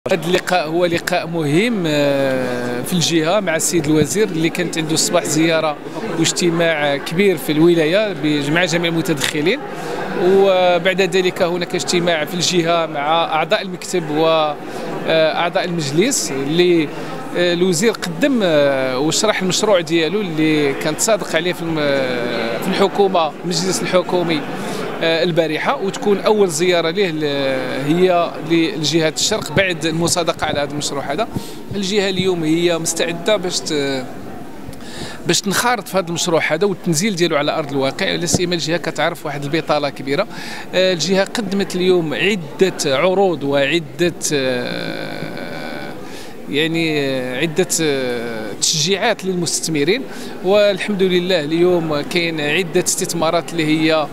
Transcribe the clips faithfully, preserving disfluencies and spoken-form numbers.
هذا اللقاء هو لقاء مهم في الجهة مع السيد الوزير اللي كانت عنده الصباح زيارة واجتماع كبير في الولاية بجمع جميع المتدخلين، وبعد ذلك هناك اجتماع في الجهة مع أعضاء المكتب وأعضاء المجلس اللي الوزير قدم وشرح المشروع ديالو اللي كانت صادق عليه في الحكومة المجلس الحكومي البارحة، وتكون أول زيارة له هي لجهة الشرق بعد المصادقة على هذا المشروع. هذا الجهة اليوم هي مستعدة باش باش تنخرط في هذا المشروع هذا والتنزيل ديالو على ارض الواقع، لا سيما الجهه كتعرف واحد البطاله كبيره. الجهه قدمت اليوم عده عروض وعده يعني عده تشجيعات للمستثمرين، والحمد لله اليوم كاين عده استثمارات اللي هي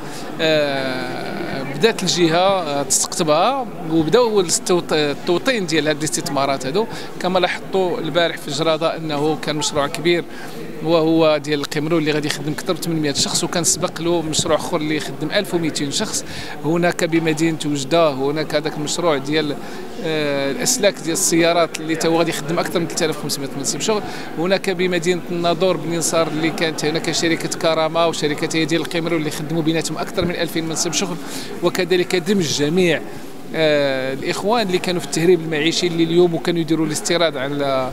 بدات الجهه تستقطبها وبداوا التوطين ديال هذه الاستثمارات هذو. كما لاحظتوا البارح في الجراده انه كان مشروع كبير وهو ديال القمرون اللي غادي يخدم اكثر من ثمانمائة شخص، وكان سبق له مشروع اخر اللي يخدم ألف ومئتين شخص. هناك بمدينه وجده هناك هذاك المشروع ديال آه الاسلاك ديال السيارات اللي تو غادي يخدم اكثر من ثلاثة آلاف وخمسمائة منصب شغل. هناك بمدينه الناظور بن نصار اللي كانت هناك شركه كرامه وشركه ديال القمرون اللي خدموا بيناتهم اكثر من ألفين منصب شغل. وكذلك دمج جميع آه الاخوان اللي كانوا في التهريب المعيشي اللي اليوم وكانوا يديروا الاستيراد على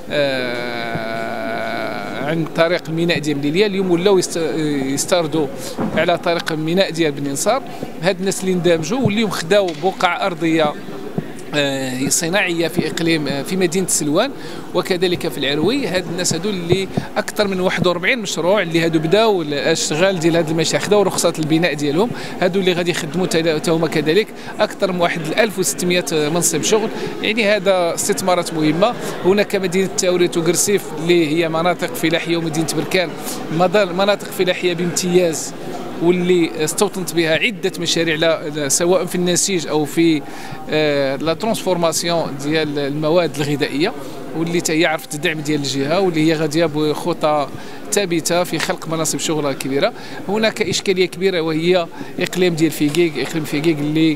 آه عن طريق الميناء ديال مليليه، اليوم ولاو يستردوا على طريق الميناء ديال بن نصار. هاد الناس اللي اندمجوا واليوم خداو بقع ارضيه صناعيه في اقليم في مدينه سلوان وكذلك في العروي. هاد الناس هادو اللي اكثر من واحد وأربعين مشروع اللي هادو بداو الاشغال ديال هاد المشاريع، خداو رخصات البناء ديالهم، هادو اللي غادي يخدموا حتى هما كذلك اكثر من واحد ألف وستمائة منصب شغل. يعني هذا استثمارات مهمه. هناك مدينه تاوريت وقرسيف اللي هي مناطق فلاحيه ومدينه بركان مناطق فلاحيه بامتياز واللي استوطنت بها عده مشاريع لا سواء في النسيج او في لا ترانسفورماسيون ديال المواد الغذائيه، واللي هي عرفت الدعم ديال الجهه واللي هي غاديه بخطى ثابته في خلق مناصب شغل كبيره. هناك اشكاليه كبيره وهي اقليم ديال فيكيك، اقليم فيكيك اللي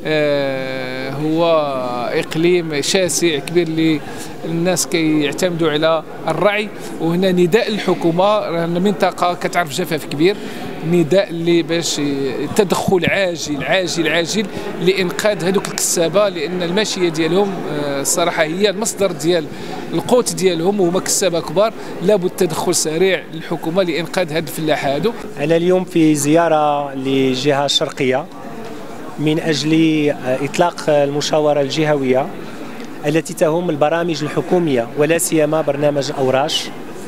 آه هو اقليم شاسع كبير اللي الناس كيعتمدوا على الرعي، وهنا نداء الحكومه لان منطقه كتعرف جفاف كبير، نداء اللي باش التدخل عاجل عاجل عاجل لانقاذ هذوك الكسابه، لان الماشيه ديالهم الصراحه هي المصدر ديال القوت ديالهم وهما كسابه كبار. لابد تدخل سريع للحكومه لانقاذ هاد الفلاحه هادو. انا اليوم في زياره للجهه الشرقيه من اجل اطلاق المشاوره الجهويه التي تهم البرامج الحكوميه ولا سيما برنامج الاوراش.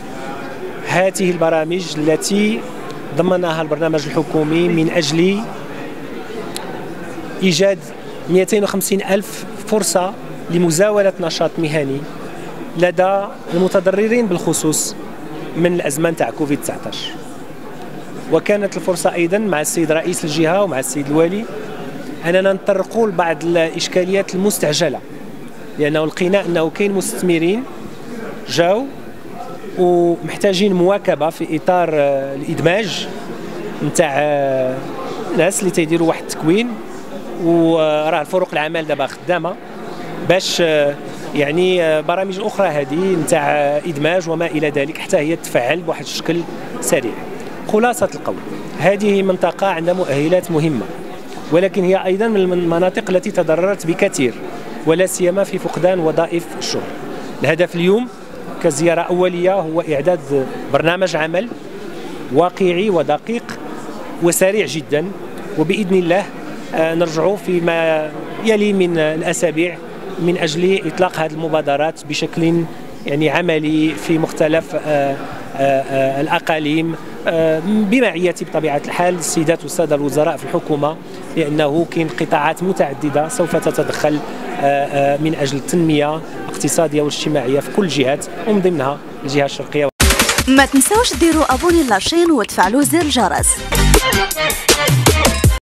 هذه البرامج التي ضمنها البرنامج الحكومي من اجل ايجاد مئتين وخمسين ألف فرصه لمزاوله نشاط مهني لدى المتضررين بالخصوص من الازمه تاع كوفيد تسعة عشر. وكانت الفرصه ايضا مع السيد رئيس الجهه ومع السيد الوالي اننا نطرقوا لبعض الاشكاليات المستعجله، لانه لقينا انه كاين مستثمرين جاوا ومحتاجين مواكبه في اطار الادماج نتاع الناس اللي تيديروا واحد التكوين، وراه الفرق العمل دابا خدامه باش يعني برامج اخرى هذه نتاع ادماج وما الى ذلك حتى هي تفعل بواحد الشكل سريع. خلاصه القول هذه منطقه عندها مؤهلات مهمه، ولكن هي ايضا من المناطق التي تضررت بكثير ولا سيما في فقدان وظائف الشغل. الهدف اليوم كزياره اوليه هو اعداد برنامج عمل واقعي ودقيق وسريع جدا، وباذن الله نرجعوا فيما يلي من الاسابيع من اجل اطلاق هذه المبادرات بشكل يعني عملي في مختلف الاقاليم بمعيه بطبيعه الحال السيدات والساده الوزراء في الحكومه، لانه كاين قطاعات متعدده سوف تتدخل من اجل التنميه الاقتصاديه والاجتماعيه في كل الجهات ومن ضمنها الجهه الشرقيه. ما تنساوش ديروا ابوني لاشين وتفعلوا زر الجرس.